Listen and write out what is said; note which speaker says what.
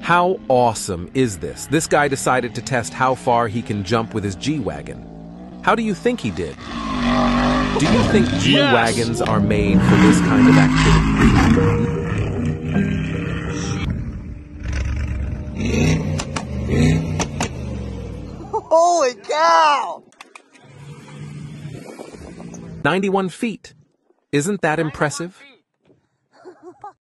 Speaker 1: How awesome is this? This guy decided to test how far he can jump with his G Wagon. How do you think he did? Do you think G Wagons are made for this kind of activity?
Speaker 2: Holy cow!
Speaker 1: 91 feet. Isn't that impressive?